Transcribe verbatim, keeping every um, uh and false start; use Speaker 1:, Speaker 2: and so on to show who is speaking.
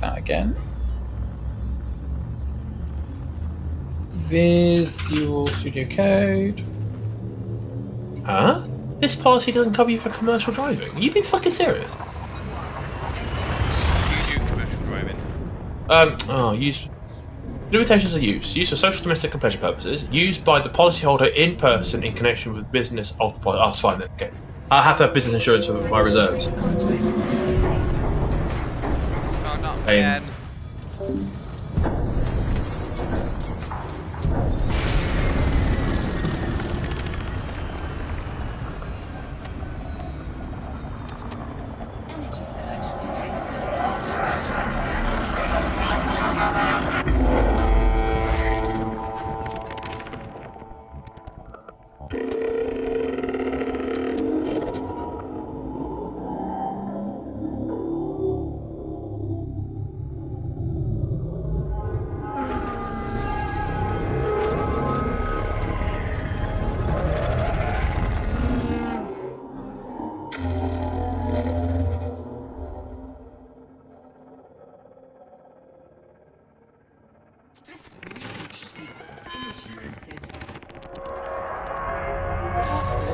Speaker 1: that again. Visual Studio Code.
Speaker 2: Huh? This policy doesn't cover you for commercial driving. Are you being fucking serious?
Speaker 3: You do commercial driving.
Speaker 2: Um, oh, use... Limitations of use. Use for social, domestic and pleasure purposes. Used by the policyholder in person in connection with business of the policy. Oh, it's fine then. Okay. I have to have business insurance for my reserves.
Speaker 3: Oh, not
Speaker 2: Um,
Speaker 3: again.
Speaker 4: Energy surge detected. System reboot sequence initiated. Cluster